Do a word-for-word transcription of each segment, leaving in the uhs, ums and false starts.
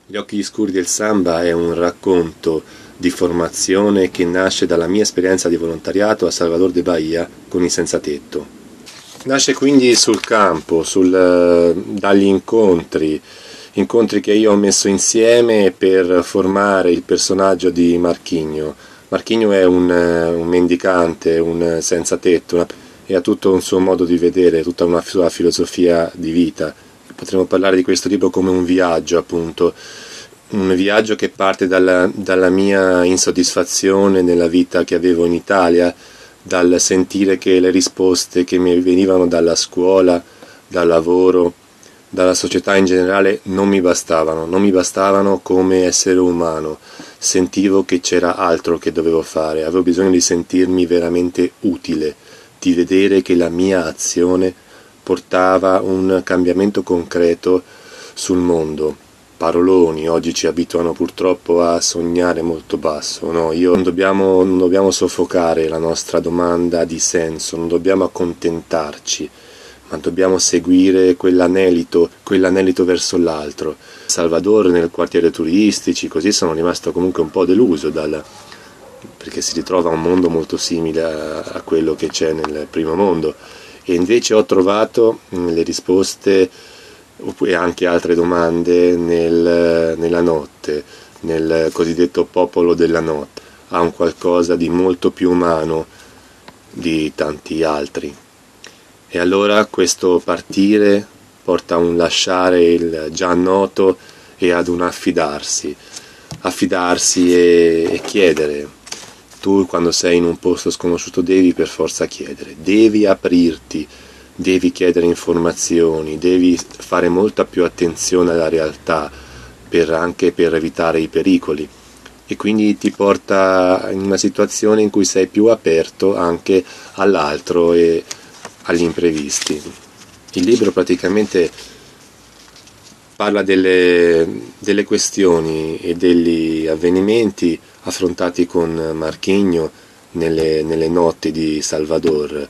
Gli occhi scuri del samba è un racconto di formazione che nasce dalla mia esperienza di volontariato a Salvador de Bahia con i senza tetto. Nasce quindi sul campo, sul, dagli incontri, incontri che io ho messo insieme per formare il personaggio di Marquinho. Marquinho è un, un mendicante, un senza tetto, una, e ha tutto un suo modo di vedere, tutta una sua filosofia di vita. Potremmo parlare di questo libro come un viaggio, appunto, un viaggio che parte dalla, dalla mia insoddisfazione nella vita che avevo in Italia, dal sentire che le risposte che mi venivano dalla scuola, dal lavoro, dalla società in generale non mi bastavano, non mi bastavano come essere umano. Sentivo che c'era altro che dovevo fare, avevo bisogno di sentirmi veramente utile, di vedere che la mia azione portava un cambiamento concreto sul mondo. Paroloni oggi ci abituano purtroppo a sognare molto basso, no? Io non dobbiamo, non dobbiamo soffocare la nostra domanda di senso, non dobbiamo accontentarci, ma dobbiamo seguire quell'anelito, quell'anelito verso l'altro. Salvador nel quartiere turistici, così sono rimasto comunque un po' deluso dal, perché si ritrova un mondo molto simile a, a quello che c'è nel primo mondo. E invece ho trovato le risposte e anche altre domande nel, nella notte, nel cosiddetto popolo della notte. Ha un qualcosa di molto più umano di tanti altri. E allora questo partire porta a un lasciare il già noto e ad un affidarsi, affidarsi e, e chiedere. Tu quando sei in un posto sconosciuto devi per forza chiedere, devi aprirti, devi chiedere informazioni, devi fare molta più attenzione alla realtà, per, anche per evitare i pericoli, e quindi ti porta in una situazione in cui sei più aperto anche all'altro e agli imprevisti. Il libro praticamente parla delle, delle questioni e degli avvenimenti affrontati con Marquinho nelle, nelle notti di Salvador,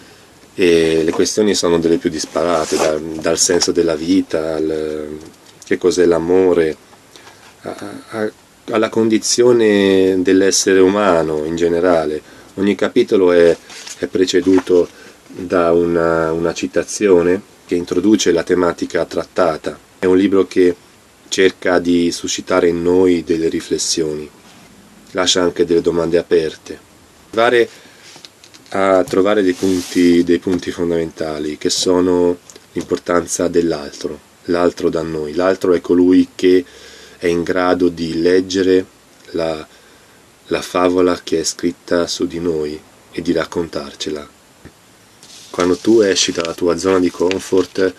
e le questioni sono delle più disparate, da, dal senso della vita, al, che cos'è l'amore, a, a, alla condizione dell'essere umano in generale. Ogni capitolo è, è preceduto da una, una citazione che introduce la tematica trattata. È un libro che cerca di suscitare in noi delle riflessioni, lascia anche delle domande aperte, arrivare a trovare dei punti, dei punti fondamentali che sono l'importanza dell'altro, l'altro da noi. L'altro è colui che è in grado di leggere la, la favola che è scritta su di noi e di raccontarcela. Quando tu esci dalla tua zona di comfort,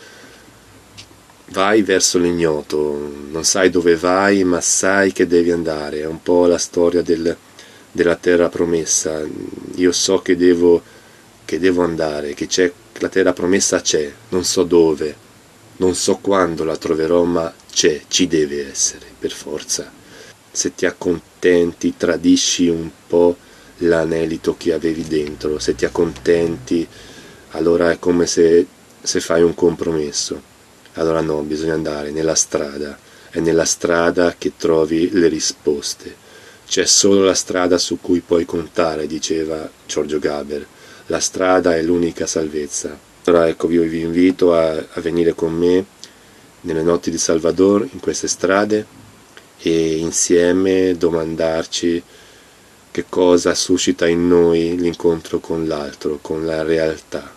vai verso l'ignoto, non sai dove vai, ma sai che devi andare. È un po' la storia del, della terra promessa. Io so che devo, che devo andare, che c'è, la terra promessa c'è, non so dove, non so quando la troverò, ma c'è, ci deve essere, per forza. Se ti accontenti, tradisci un po' l'anelito che avevi dentro. Se ti accontenti, allora è come se, se fai un compromesso. Allora no, bisogna andare nella strada, è nella strada che trovi le risposte. C'è solo la strada su cui puoi contare, diceva Giorgio Gaber. La strada è l'unica salvezza. Allora ecco, io vi invito a, a venire con me nelle notti di Salvador, in queste strade, e insieme domandarci che cosa suscita in noi l'incontro con l'altro, con la realtà.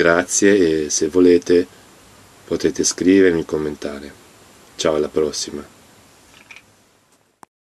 Grazie, e se volete potete scrivermi, commentare. Ciao, alla prossima.